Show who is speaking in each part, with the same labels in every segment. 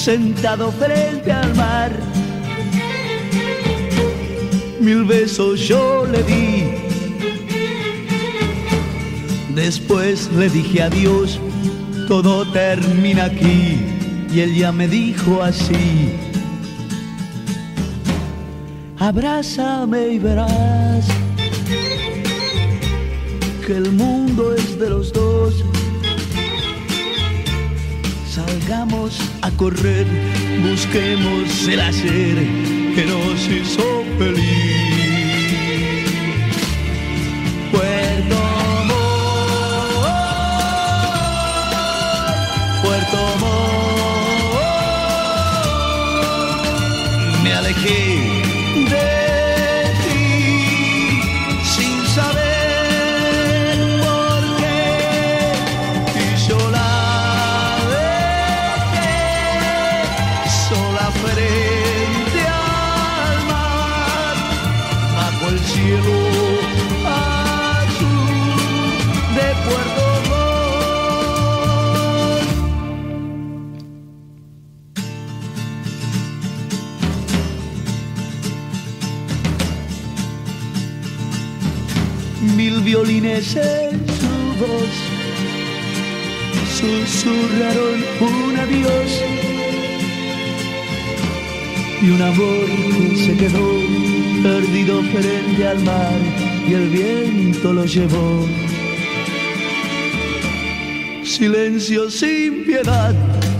Speaker 1: sentado frente al mar. 1000 besos yo le di, después le dije adiós, todo termina aquí. Y él ya me dijo así: abrázame y verás que el mundo es de los dos. Salgamos a correr, busquemos el hacer que nos hizo feliz. Puerto Montt, Puerto Montt. Me alejé de ti sin saber por qué, y sola frente al mar, bajo el cielo azul de Puerto Montt. 1000 violines en su voz susurraron un adiós, y un amor que se quedó perdido frente al mar, y el viento lo llevó. Silencio sin piedad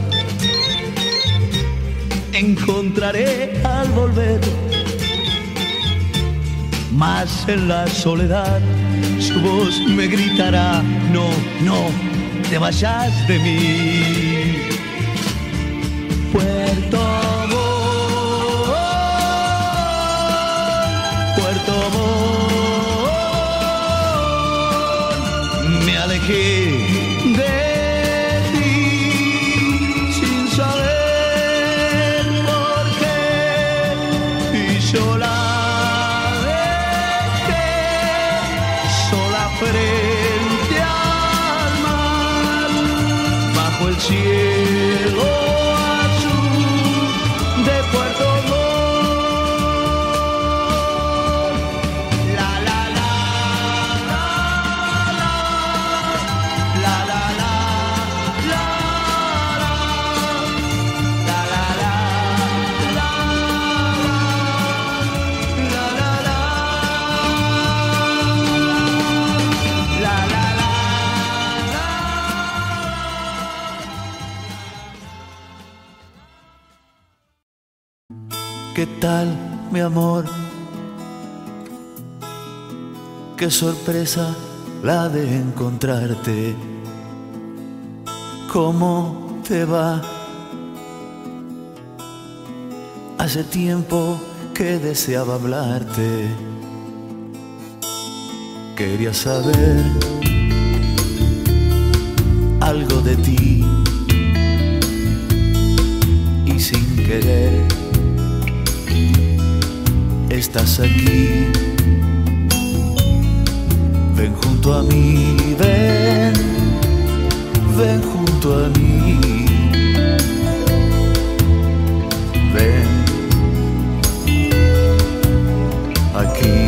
Speaker 1: encontraré al volver, mas en la soledad su voz me gritará: no, no te vayas de mí. Puerto Montt, me alejé de ti sin saber por qué, y sola dejé, sola frente al mar, bajo el cielo azul de Puerto Montt. ¿Qué tal, mi amor? Qué sorpresa la de encontrarte. ¿Cómo te va? Hace tiempo que deseaba hablarte. Quería saber algo de ti, y sin querer estás aquí. Ven junto a mí, ven, ven junto a mí. Ven aquí.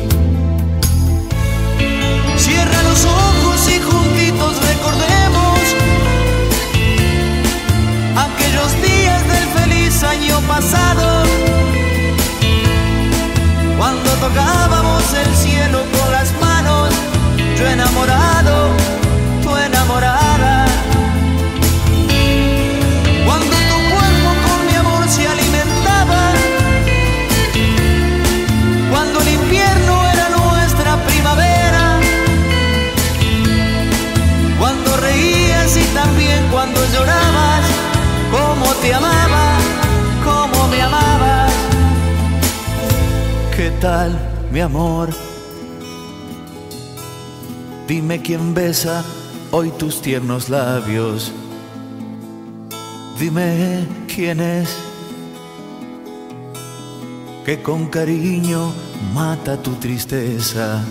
Speaker 2: Cierra los ojos y juntitos recordemos aquellos días del feliz año pasado, cuando tocábamos el cielo con las manos, yo enamorado, tú enamorada. Cuando tu cuerpo con mi amor se alimentaba, cuando el invierno era nuestra primavera, cuando reías y también cuando llorabas, cómo te amaba, cómo me amabas.
Speaker 1: ¿Qué tal, mi amor? Dime quién besa hoy tus tiernos labios. Dime quién es que con cariño mata tu tristeza.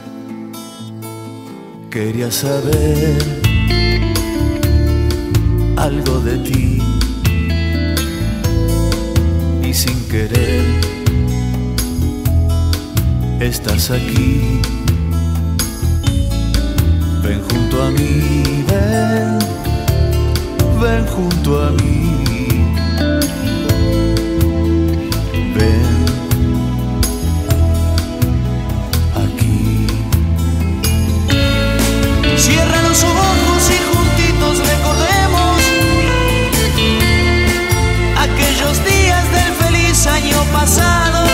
Speaker 1: Quería saber algo de ti,
Speaker 2: sin querer estás aquí. Ven junto a mí, ven, ven junto a mí. Ven aquí.
Speaker 3: Cierra los ojos y juntitos recordemos aquellos días del feliz año pasado,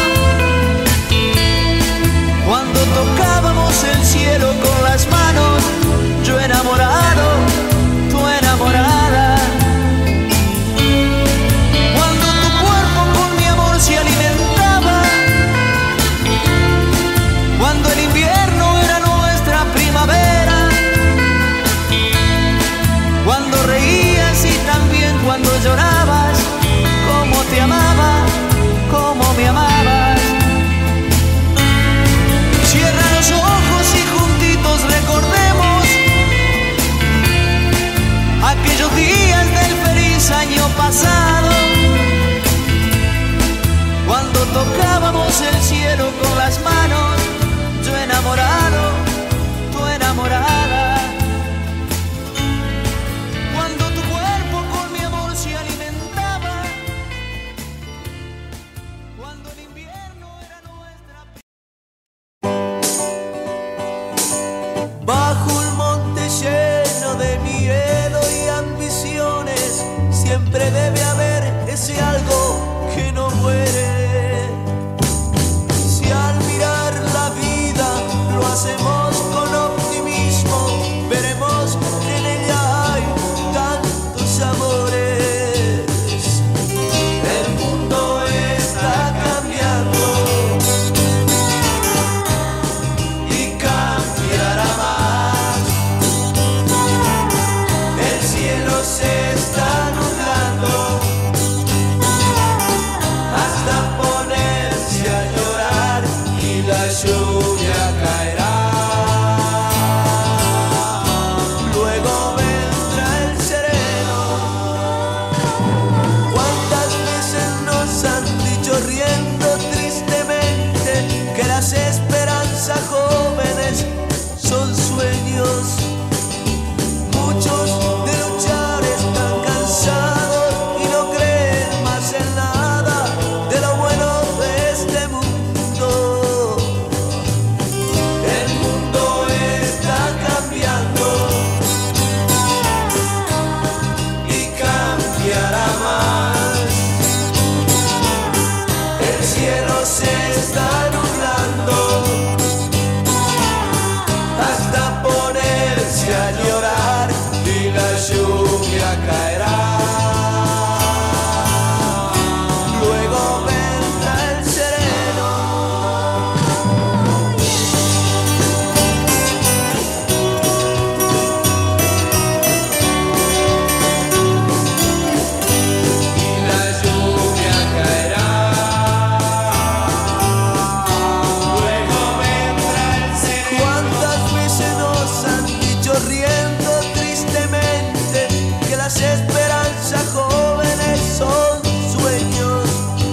Speaker 3: cuando tocábamos el cielo con las manos, yo enamorado, tú enamorada. Cuando tu cuerpo con mi amor se alimentaba, cuando el invierno era nuestra primavera, cuando reías y también cuando llorabas, cómo te amaba, cómo me amabas. Cierra los ojos y juntitos recordemos aquellos días del feliz año pasado, cuando tocábamos el cielo con las manos, yo enamorado, tú enamorada. Cuando tu cuerpo con mi amor se alimentaba, cuando el invierno era nuestra.
Speaker 2: Bajo un monte lleno de miedo y ambiciones, siempre debe haber ese algo que no muere. Si al mirar la vida lo hacemos con optimismo, veremos que en ella hay tantos amores. El mundo está cambiando y cambiará más. El cielo se está nublando hasta ponerse a llorar y la lluvia caerá. Luego vendrá el sereno. ¿Cuántas veces nos han dicho riendo tristemente que las esperanzas jóvenes son sueños? Muchos de luchar están cansados y no creen más en nada de lo bueno de este mundo. El mundo está cambiando y cambiará más. El cielo se está nublando hasta ponerse a llorar y la lluvia caerá. Luego vendrá el sereno. Y la lluvia caerá. Luego vendrá el sereno. ¿Cuántas veces nos han dicho riendo tristemente que las esperanzas jóvenes son sueños?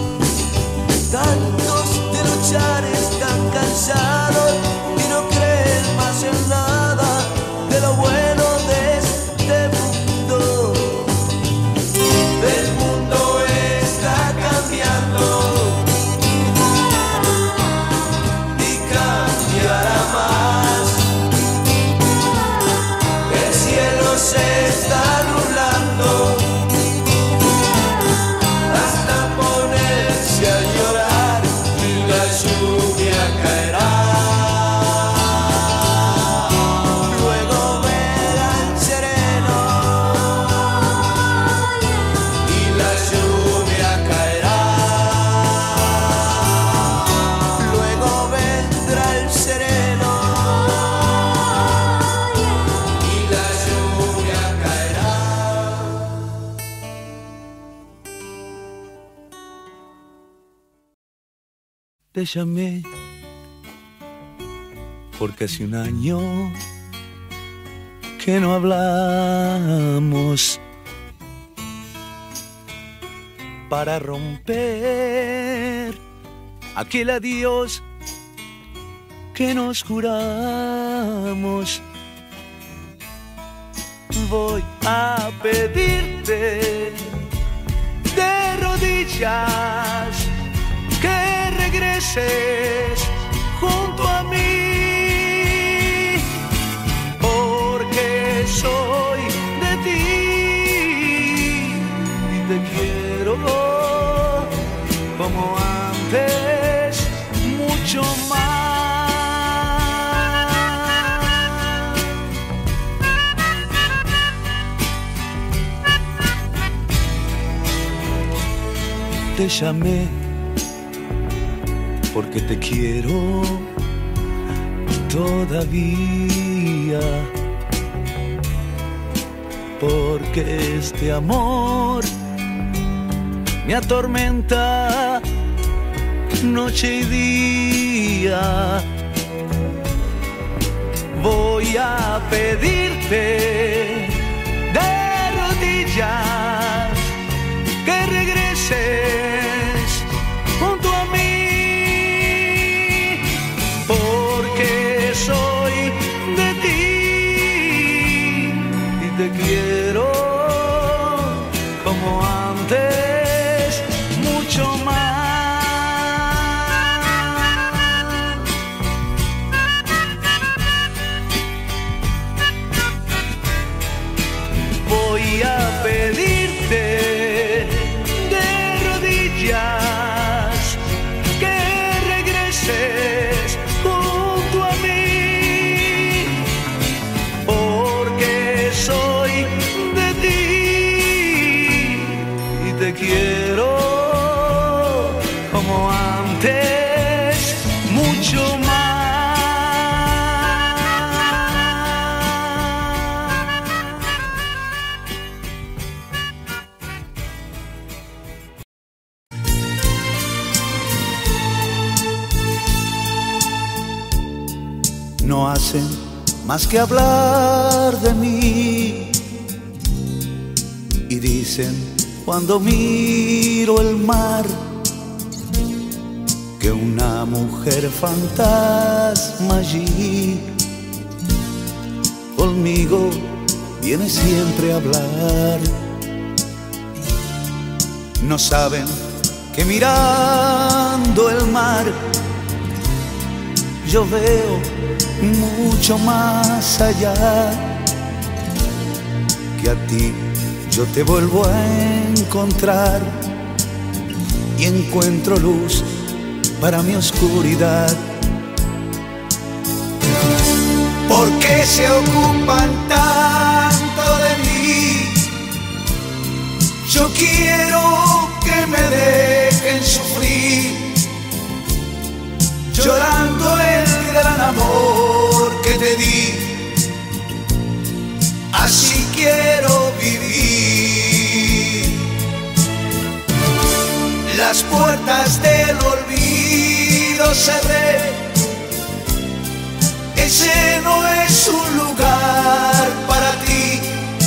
Speaker 2: Tantos de luchar están cansados y no creen más en nada de lo bueno de este mundo. El mundo está cambiando y cambiará más. El cielo se está nublando hasta ponerse a llorar y la lluvia caerá. Luego verá el sereno y la lluvia caerá. Luego vendrá el sereno y la lluvia caerá.
Speaker 1: Te llamé porque hace un año que no hablamos. para romper aquel adiós que nos juramos. Voy a pedirte de rodillas que regreses junto a mí, porque soy de ti y te quiero como antes, mucho más. Te llamé porque te quiero todavía, porque este amor me atormenta noche y día. Voy a pedirte de rodillas que regreses junto a mí, porque soy de ti y te quiero como antes, mucho más. Voy a pedirte que regreses junto a mí, porque soy de ti y te quiero como antes, mucho más. No hacen más que hablar de mí y dicen cuando miro el mar que una mujer fantasma allí conmigo viene siempre a hablar. No saben que mirando el mar yo veo mucho más allá, que a ti yo te vuelvo a encontrar y encuentro luz para mi oscuridad.
Speaker 3: ¿Por qué se ocupan tanto de mí? Yo quiero que me dejen sufrir, llorando el gran amor que te di. Así quiero vivir. Las puertas del olvido cerré. Ese no es un lugar para ti.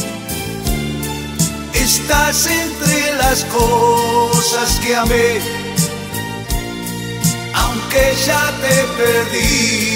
Speaker 3: Estás entre las cosas que amé, aunque ya te perdí.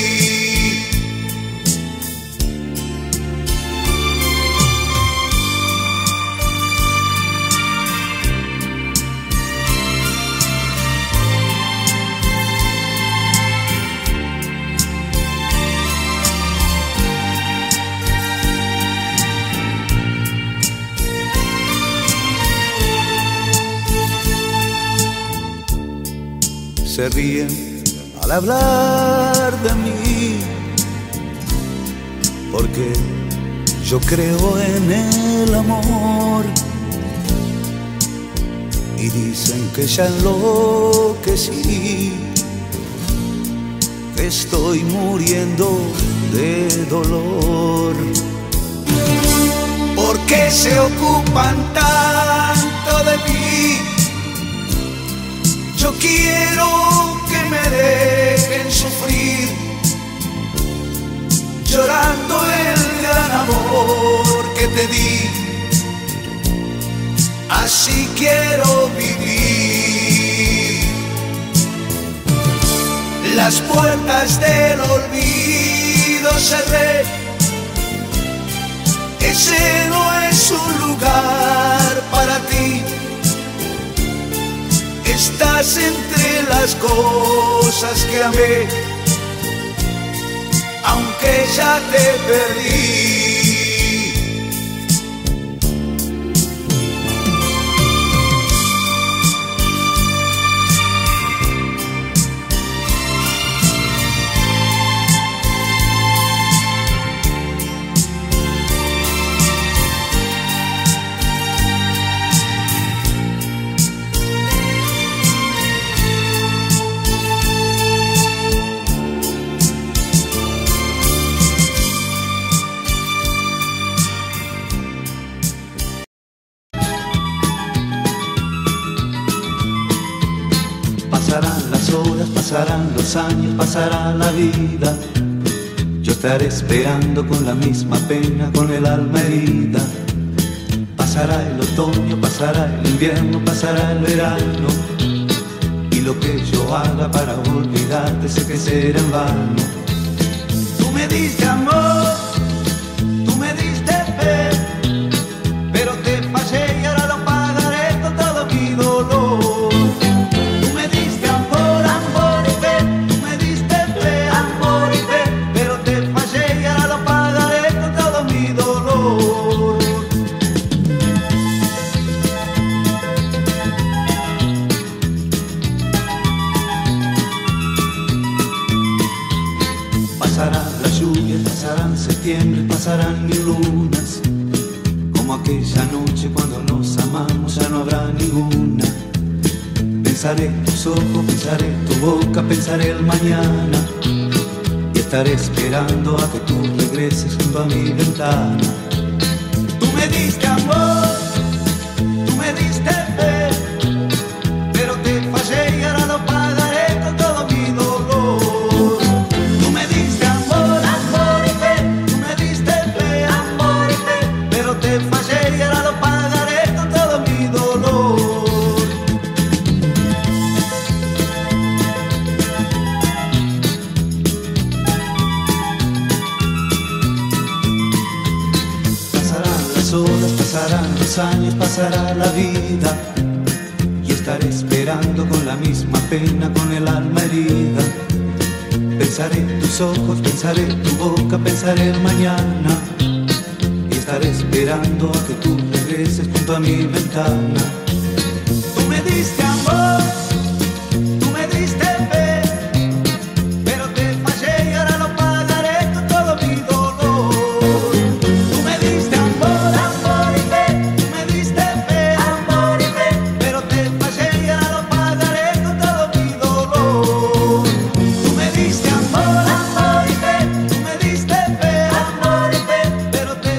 Speaker 1: Se ríen al hablar de mí, porque yo creo en el amor, y dicen que ya enloquecí, que estoy muriendo de dolor.
Speaker 3: ¿Por qué se ocupan tanto de mí? Yo quiero que me dejen sufrir, llorando el gran amor que te di.
Speaker 1: así quiero vivir. Las puertas del olvido cerré, ese no es un lugar para ti. Estás entre las cosas que amé, aunque ya te perdí. Pasarán las horas, pasarán los años, pasará la vida. Yo estaré esperando con la misma pena, con el alma herida. Pasará el otoño, pasará el invierno, pasará el verano. Y lo que yo haga para olvidarte sé que será en vano. Tú me diste amor, tú me diste fe, pero te fallé y ahora lo pagaré con todo mi dolor. Pasarán las lluvias, pasarán septiembre, pasarán mil lunas. Como aquella noche cuando nos amamos ya no habrá ninguna. Pensaré tus ojos, pensaré tu boca, pensaré el mañana. Y estaré esperando a que tú regreses junto a mi ventana. Tú me diste amor, tú me diste fe, pero te fallé y ahora lo pagaré con todo mi dolor. Te fallé y ahora lo pagaré con todo mi dolor. Pasarán las horas, pasarán los años, pasará la vida. Y estaré esperando con la misma pena, con el alma herida. Pensaré tus ojos, pensaré tu boca, pensaré el mañana. Estaré esperando a que tú regreses junto a mi ventana. Tú me diste amor, tú me diste fe, pero te fallé y ahora lo pagaré con todo mi dolor. Tú me diste amor, amor y fe, tú me diste fe, amor y fe, pero te fallé y ahora lo pagaré con todo mi dolor. Tú me diste amor, amor y fe, tú me diste fe, amor y fe, pero te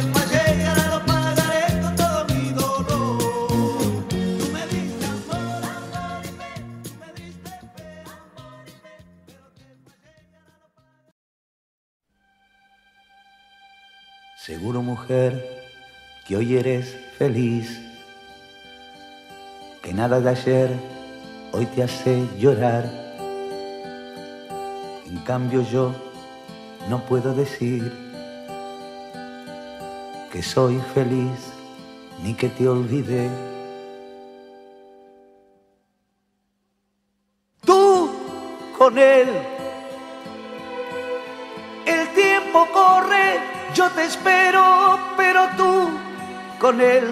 Speaker 1: seguro, mujer, que hoy eres feliz, que nada de ayer hoy te hace llorar. En cambio yo no puedo decir que soy feliz ni que te olvidé. Tú con él, el tiempo corre, yo te espero, pero tú con él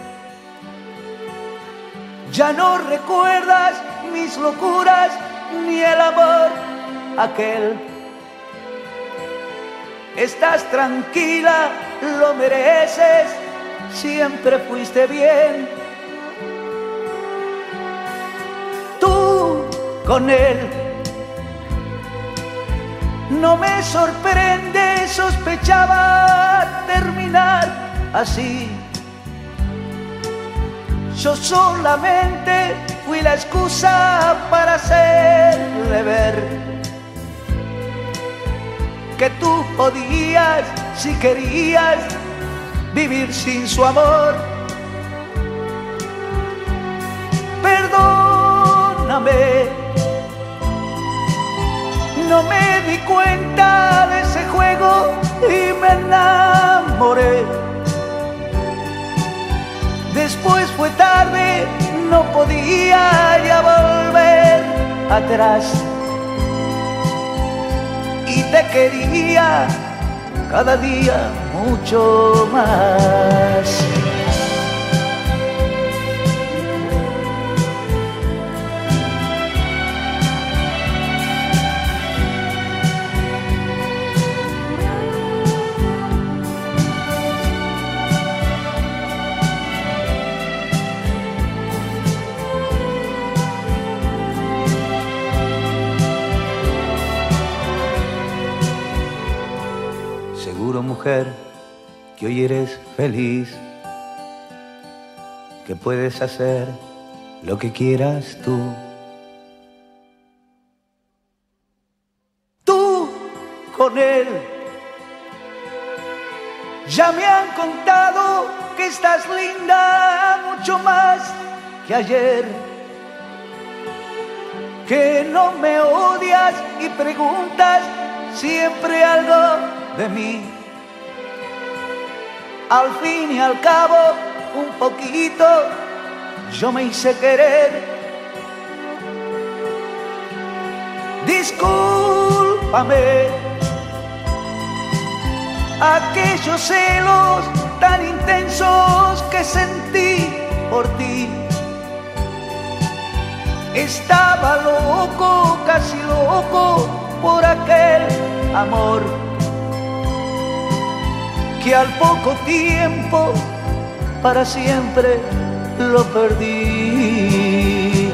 Speaker 1: ya no recuerdas mis locuras ni el amor aquel. Estás tranquila, lo mereces, siempre fuiste bien. Tú con él, no me sorprende, sospechaba terminar así. Yo solamente fui la excusa para hacerle ver que tú podías, si querías, vivir sin su amor.
Speaker 3: no me di cuenta de ese juego y me enamoré. Después fue tarde, no podía ya volver atrás. Y te quería cada día mucho más. Mujer, que hoy eres feliz, que puedes hacer lo que quieras tú. Tú con él. Ya me han contado que estás linda mucho más que ayer, que no me odias y preguntas siempre algo de mí. Al fin y al cabo, un poquito, yo me hice querer. Discúlpame aquellos celos tan intensos que sentí por ti. Estaba loco, casi loco, por aquel amor que al poco tiempo para siempre lo perdí.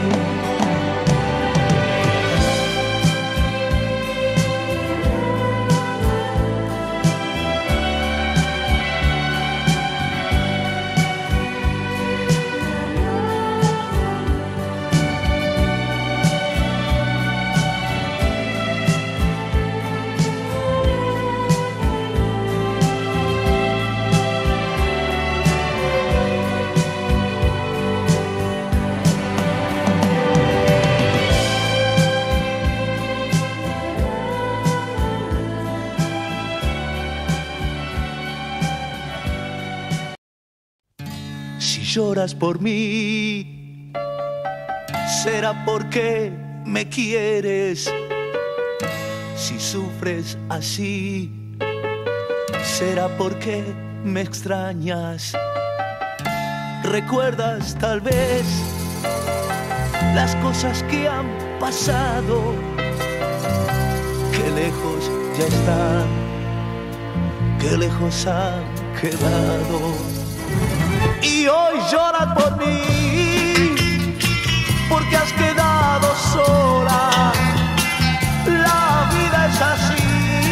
Speaker 3: Lloras por mí, será porque me quieres. Si sufres así, será porque me extrañas. Recuerdas tal vez las cosas que han pasado, que lejos ya están, que lejos han quedado. Y hoy lloras por mí, porque has quedado sola. La vida es así,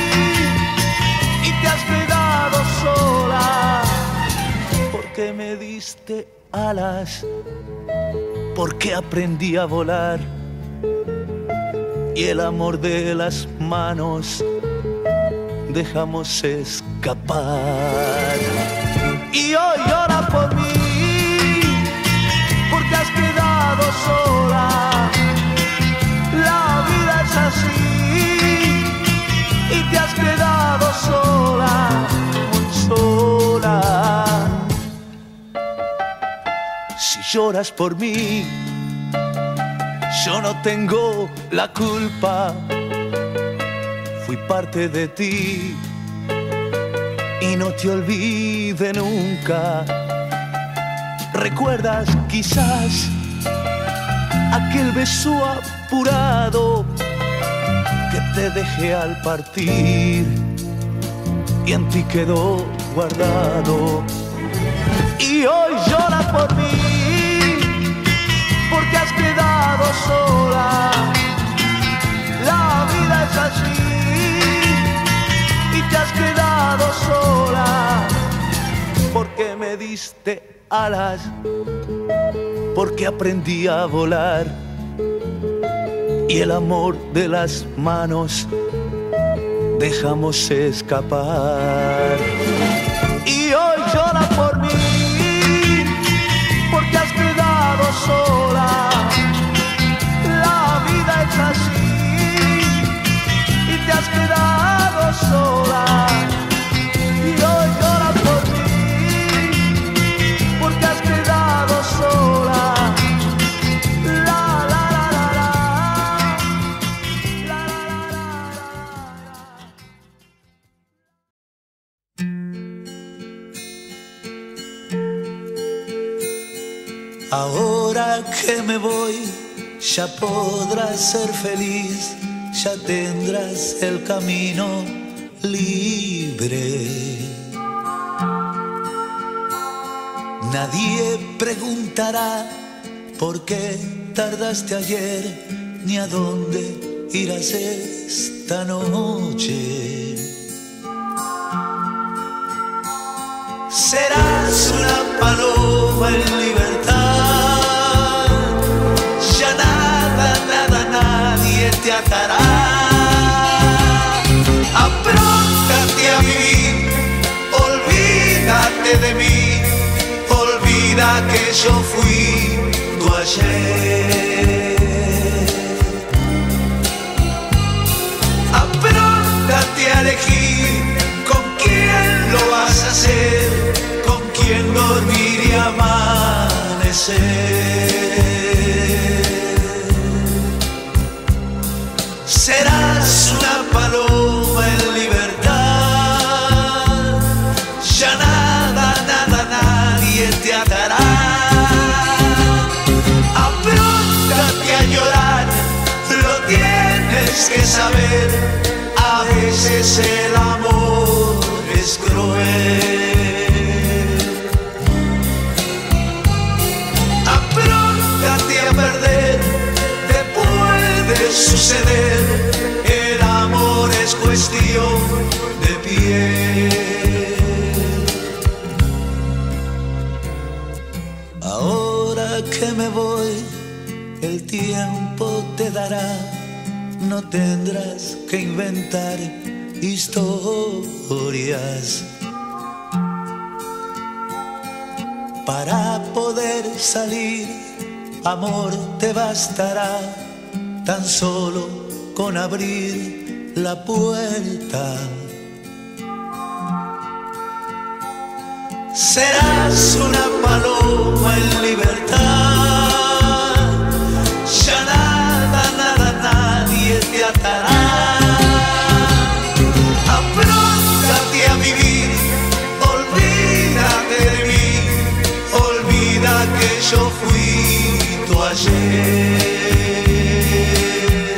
Speaker 3: y te has quedado sola. Porque me diste alas, porque aprendí a volar, y el amor de las manos dejamos escapar. Y hoy llora por mí, porque has quedado sola. La vida es así, y te has quedado sola, muy sola. Si lloras por mí, yo no tengo la culpa. Fui parte de ti y no te olvide nunca. ¿Recuerdas quizás aquel beso apurado que te dejé al partir y en ti quedó guardado? Y hoy lloras por mí, porque has quedado sola. La vida es así, y te has quedado sola, porque me diste alas, porque aprendí a volar, y el amor de las manos dejamos escapar. Y hoy llora por mí, porque has quedado sola. La vida es así,
Speaker 1: Ahora que me voy, ya podrás ser feliz, ya tendrás el camino libre. Nadie preguntará por qué tardaste ayer, ni a dónde irás esta noche. Serás una paloma en libertad, ya nada, nada, nadie te atará. Apróntate a vivir, olvídate de mí, olvida que yo fui tu ayer. Apróntate a elegir con quién lo vas a hacer, con quién dormir y amanecer. Serás una paloma en libertad, ya nada, nada, nadie te atará. Apróntate a llorar, lo tienes que saber, a veces el amor es cruel. Apróntate a perder, te puede suceder, el amor es cuestión de piel. Ahora que me voy, el tiempo te dará, no tendrás que inventar historias. Para poder salir, amor, te bastará tan solo con abrir la puerta. Serás una paloma en libertad, ya nada, nada, nadie te atará. Apróntate a vivir, olvídate de mí, olvida que yo fui tu ayer.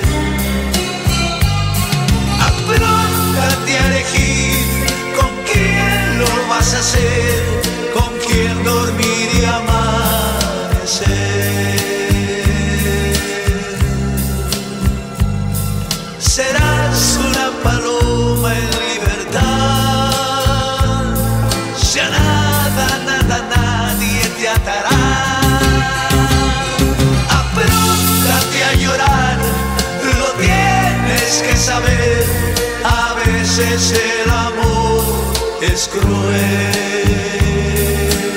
Speaker 1: Apróntate a elegir con quién lo vas a hacer, con quién dormir y amanecer. Serás una paloma en libertad, ya nada, nada, nadie te atará. Apróntate a llorar, lo tienes que saber, a veces el amor es cruel.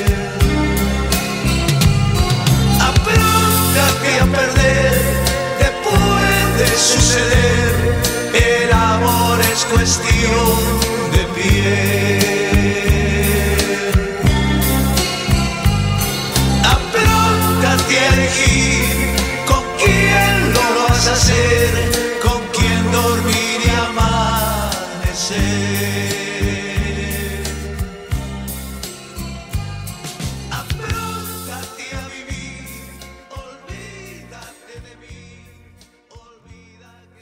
Speaker 1: Apróntate a perder, te puede suceder, el amor es cuestión de piel. Apróntate a elegir con quién lo vas a hacer, con quién dormir y amanecer. Apróntate a vivir, olvídate de mí, olvídate.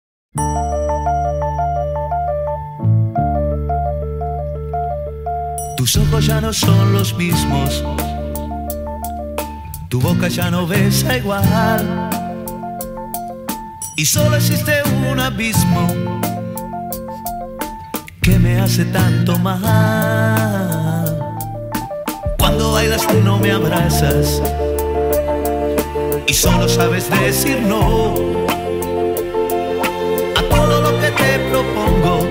Speaker 1: Tus ojos ya no son los mismos, tu boca ya no besa igual, y solo existe un abismo que me hace tanto mal. Cuando bailas tú no me abrazas y solo sabes decir no a todo lo que te propongo,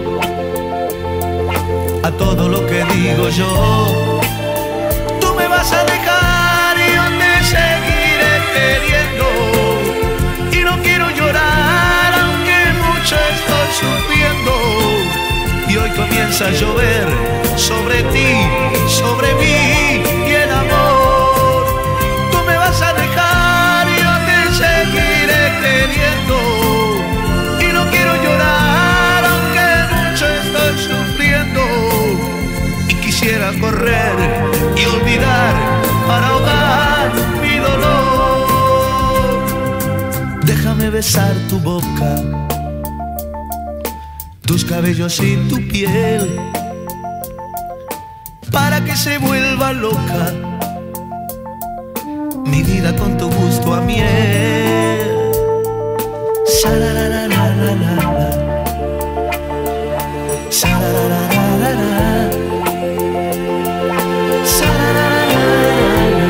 Speaker 1: a todo lo que digo yo. Tú me vas a dejar y yo te seguiré queriendo, y no quiero llorar aunque mucho estoy sufriendo. Y hoy comienza a llover sobre ti, sobre mí y el amor. Tú me vas a dejar y yo te seguiré queriendo, y no quiero llorar aunque mucho estoy sufriendo. Y quisiera correr y olvidar para ahogar mi besar tu boca, tus cabellos y tu piel, para que se vuelva loca mi vida con tu gusto a miel. Sha-la-la-la-la-la-la, sha-la-la-la-la-la, sha-la-la-la-la-la,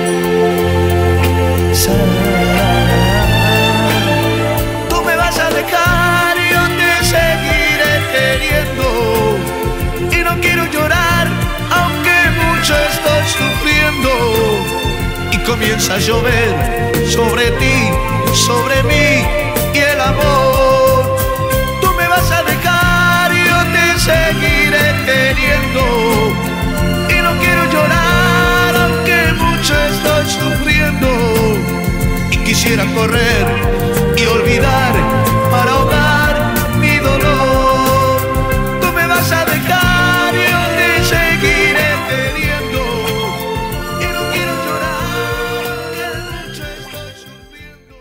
Speaker 1: sha-la-la-la-la. Tú me vas a dejar y yo te seguiré queriendo, y no quiero llorar aunque mucho estoy sufriendo. Y comienza a llover sobre ti, sobre mí y el amor. Tú me vas a dejar y yo te seguiré queriendo, y no quiero llorar aunque mucho estoy sufriendo. Y quisiera correr y olvidar para ahogar mi dolor. Tú me vas a dejar y yo te seguiré queriendo, y no quiero llorar aunque mucho estoy sufriendo.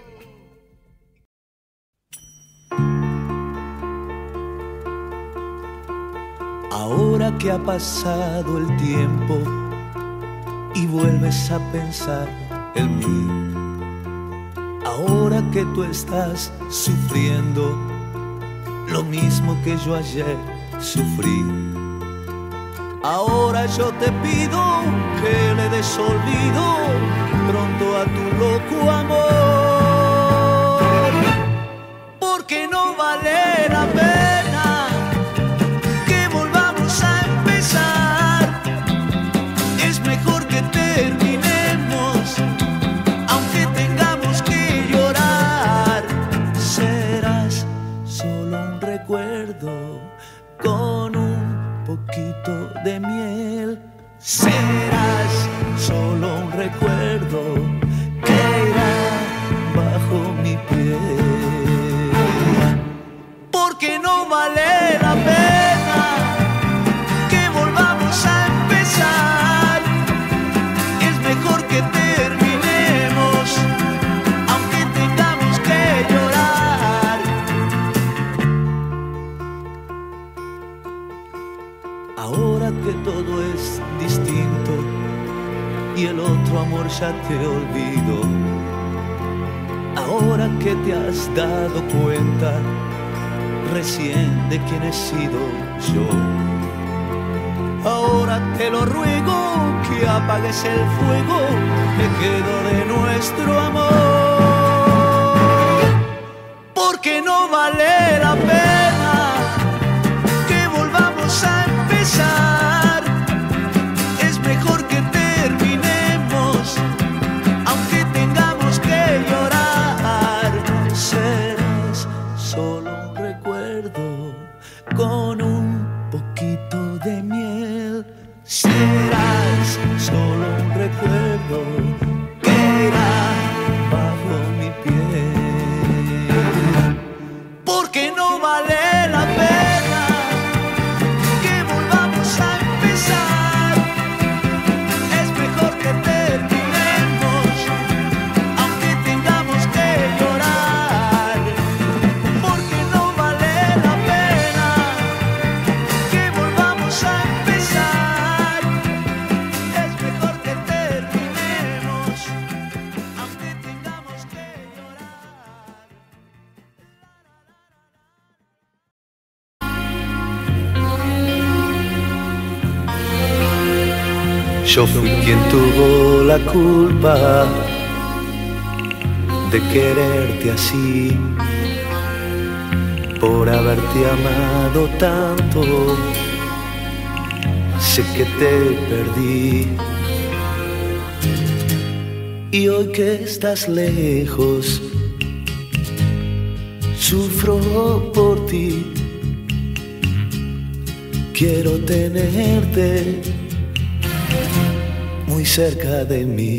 Speaker 1: Ahora que ha pasado el tiempo y vuelves a pensar en mí, ahora que tú estás sufriendo lo mismo que yo ayer sufrí, ahora yo te pido que le des olvido pronto a tu loco amor, porque no vale la pena que volvamos a empezar. Es mejor que terminemos, aunque tengamos que llorar. Serás solo un recuerdo con un poquito de miel. Serás solo un recuerdo que irá bajo mi piel, porque no vale la pena que volvamos a empezar. Es mejor que terminemos, aunque tengamos que llorar. Ahora que todo es distinto y el otro amor ya te olvidó, ahora que te has dado cuenta recién de quién he sido yo, ahora te lo ruego que apagues el fuego que quedó de nuestro amor, porque no vale la pena que volvamos a empezar. Es mejor que terminemos, aunque tengamos que llorar. Serás solo un recuerdo con un poquito de miel. Serás solo un recuerdo que irá bajo mi piel, porque no vale la pena que volvamos a empezar. Es mejor que terminemos, aunque tengamos que llorar, porque no vale la pena que volvamos a empezar. Es mejor que terminemos, aunque tengamos que llorar. Yo fui quien tuvo la culpa de quererte así, por haberte amado tanto. Sé que te perdí, y hoy que estás lejos, sufro por ti. Quiero tenerte muy cerca de mí.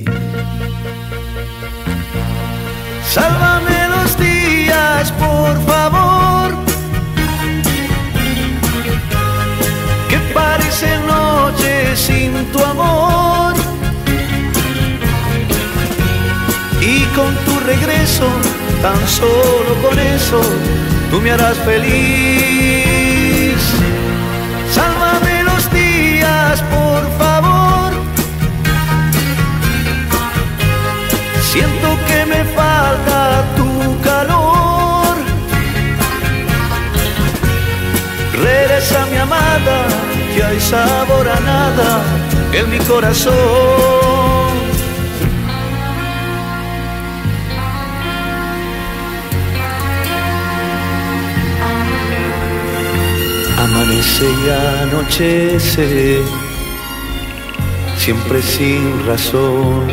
Speaker 1: Sálvame los días, por favor, que parecen noches sin tu amor. Y con tu regreso
Speaker 2: tan solo con eso tú me harás feliz. Sálvame los días, por favor. Siento que me falta tu calor. Regresa mi amada, que hay sabor a nada en mi corazón. Amanece y anochece, siempre sin razón.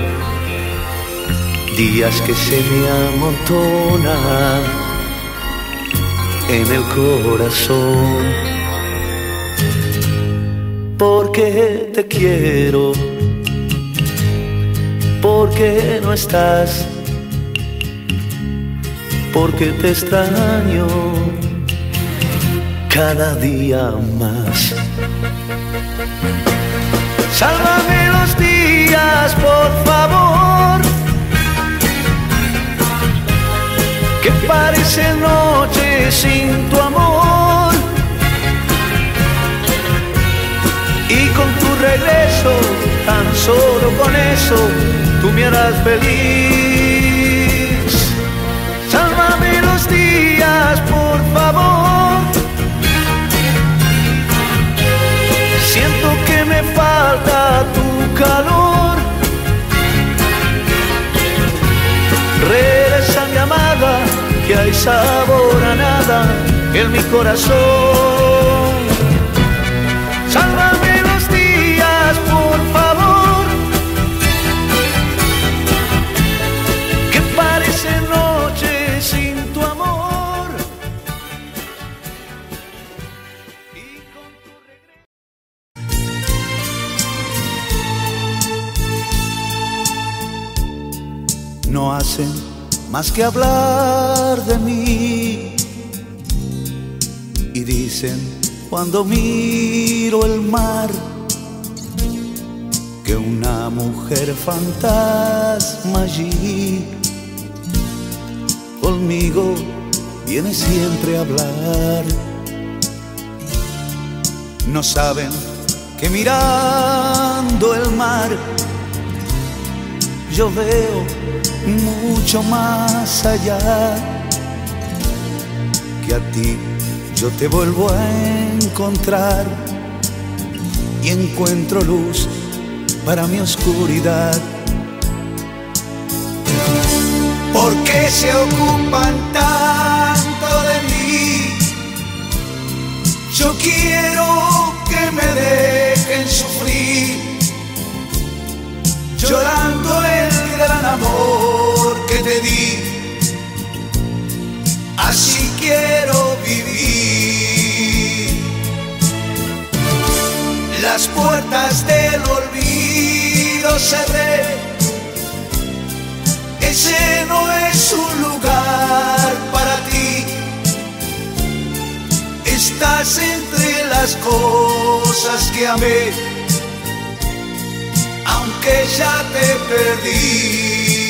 Speaker 2: Días que se me amontonan en el corazón. Porque te quiero, porque no estás, porque te extraño cada día más. Sálvame los días, por favor, que parecen noches sin tu amor. Y con tu regreso, tan solo con eso, tú me harás feliz. Sálvame los días, por favor. Siento que me falta tu calor. Regresa mi amada, que hay sabor a nada en mi corazón. Sálvame los días, por favor, que parecen noches sin tu amor. Y con tu regreso.
Speaker 1: No hacen más que hablar de mí y dicen cuando miro el mar que una mujer fantasma allí conmigo viene siempre a hablar. No saben que mirando el mar yo veo mucho más allá, que a ti yo te vuelvo a encontrar y encuentro luz para mi oscuridad.
Speaker 4: ¿Por qué se ocupan tanto de mí? Yo quiero que me dejen sufrir, llorando el gran amor que te di. Así quiero vivir. Las puertas del olvido cerré. Ese no es un lugar para ti. Estás entre las cosas que amé, aunque ya te perdí.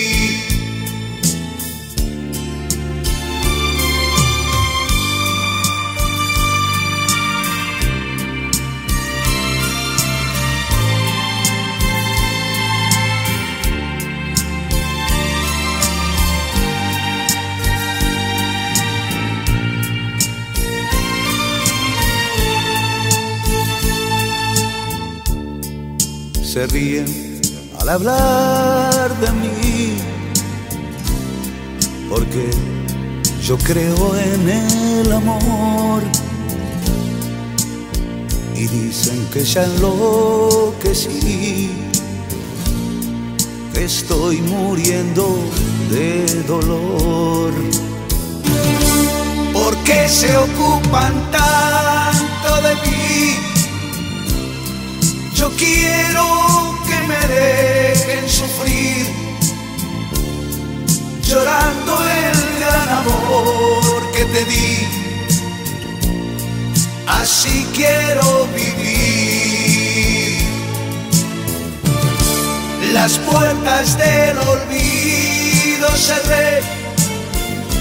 Speaker 1: Se ríen al hablar de mí, porque yo creo en el amor, y dicen que ya enloquecí, que estoy muriendo de dolor.
Speaker 4: ¿Por qué se ocupan tanto de mí? Yo quiero que me dejen sufrir, llorando el gran amor que te di. Así quiero vivir. Las puertas del olvido cerré.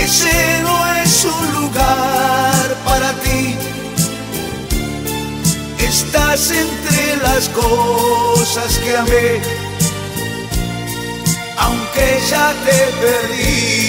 Speaker 4: ese no es un lugar para ti. Estás entre las cosas que amé, aunque ya te perdí.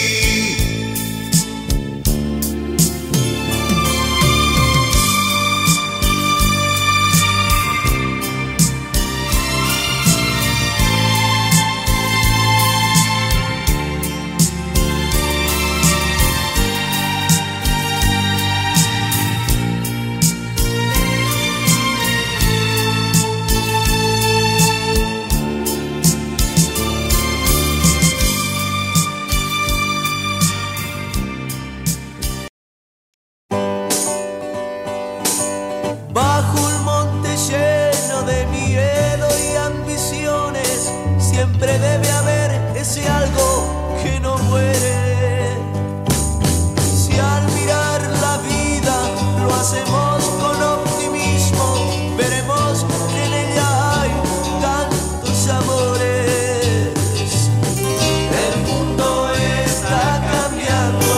Speaker 3: Siempre debe haber ese algo que no muere. Si al mirar la vida lo hacemos con optimismo, veremos que en ella hay tantos amores. El mundo está cambiando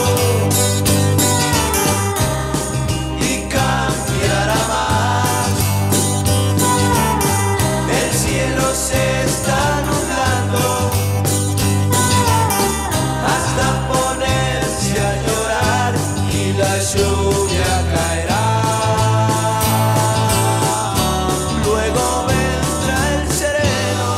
Speaker 3: y cambiará más. El cielo se está hasta ponerse a llorar y la lluvia caerá. Luego vendrá el sereno.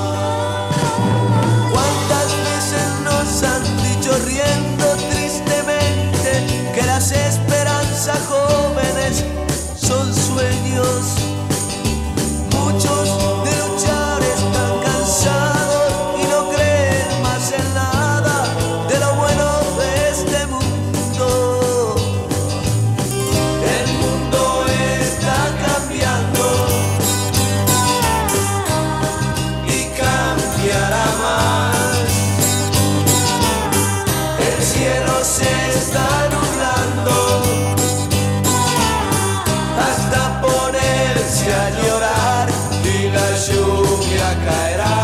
Speaker 3: ¿Cuántas veces nos han dicho riendo tristemente que las esperanzas jóvenes son sueños? Muchos de luchar están cansados y no creen más en nada de lo bueno de este mundo. El mundo está cambiando y cambiará más. El cielo se está nublando hasta ponerse a llorar y la lluvia caerá.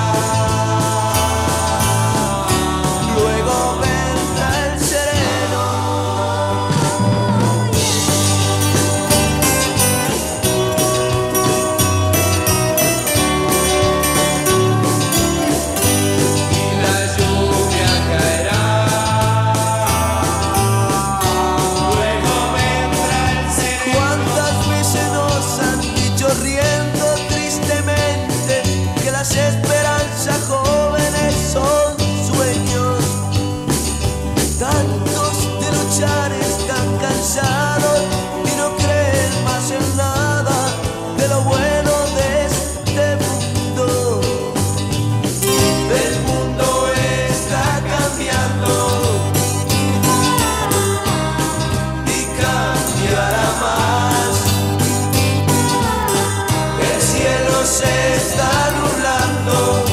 Speaker 3: Luego vendrá el sereno. Y la lluvia caerá. Luego vendrá el sereno. ¿Cuántas veces nos han dicho riendo tristemente que las esperanzas jóvenes son sueños? Tantos de luchar están cansados y no creen más en nada de lo bueno de este mundo. El mundo está cambiando y cambiará más. El cielo se está nublando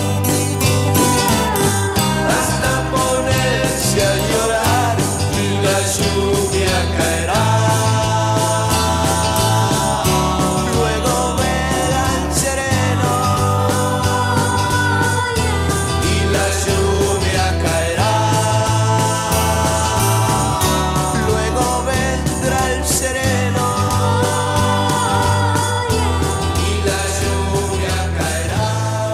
Speaker 3: hasta ponerse a llorar y la lluvia caerá. Luego verá el sereno y la lluvia caerá. Luego vendrá el sereno y la lluvia caerá.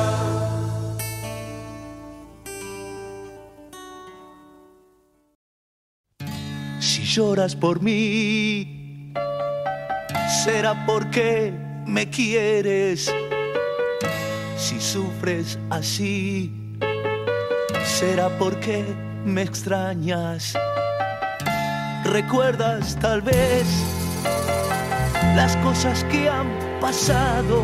Speaker 1: Si lloras por mí, será porque me quieres. Si sufres así, será porque me extrañas. ¿Recuerdas tal vez las cosas que han pasado?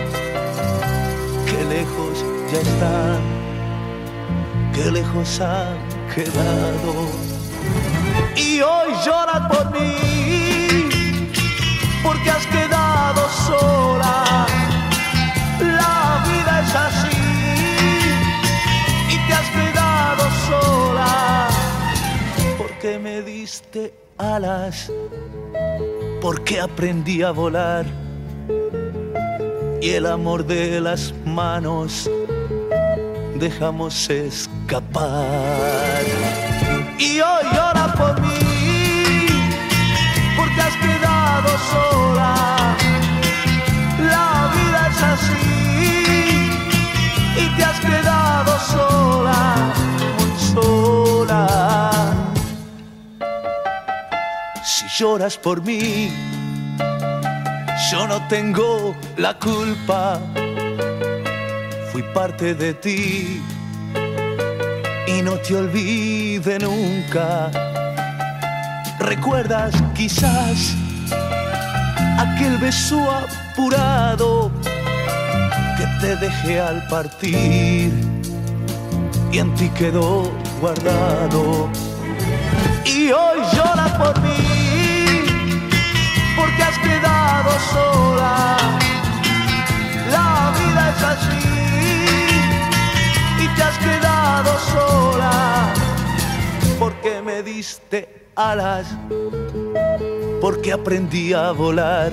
Speaker 1: Qué lejos ya están, qué lejos han quedado. Y hoy lloras por mí, porque has quedado sola. La vida es así, y te has quedado sola. Porque me diste alas, porque aprendí a volar. Y el amor de las manos dejamos escapar.
Speaker 2: y hoy llora por mí, porque has quedado sola. La vida es así y te has quedado sola, muy sola. Si lloras por mí, yo no tengo la culpa. Fui parte de ti y no te olvide nunca. ¿Recuerdas quizás aquel beso apurado que te dejé al partir y en ti quedó guardado? Y hoy llora por mí, porque has quedado sola. La vida es así y te has quedado sola, porque me diste alas, porque aprendí a volar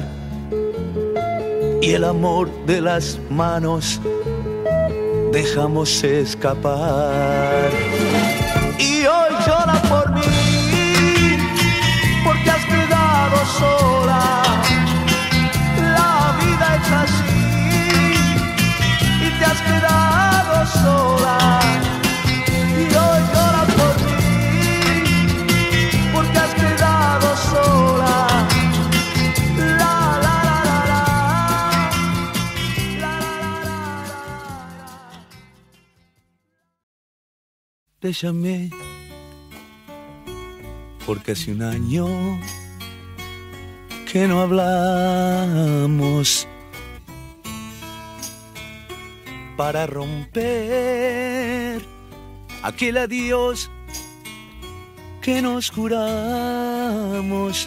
Speaker 2: y el amor de las manos dejamos escapar. Y hoy llora por mí, porque has quedado sola. La vida es así y te has quedado sola. Y hoy llora por mí, porque has quedado sola. La la la la la, la la la la. Te llamé porque hace un año que no hablamos, para romper aquel adiós que nos juramos.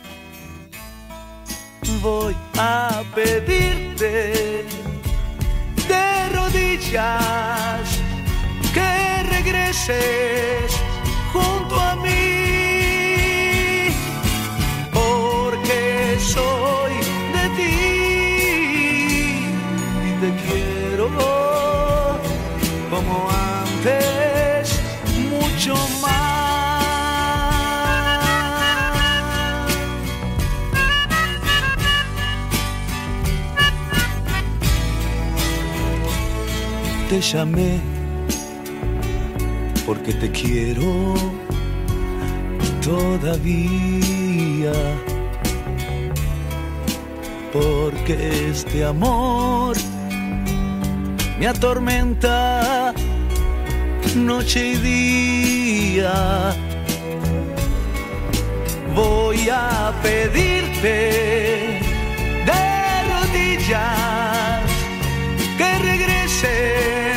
Speaker 2: Voy a pedirte de rodillas que regreses junto a mí, porque soy de ti y te quiero como antes, mucho más. Te llamé porque te quiero todavía, porque este amor me atormenta noche y día. Voy a pedirte de rodillas que regreses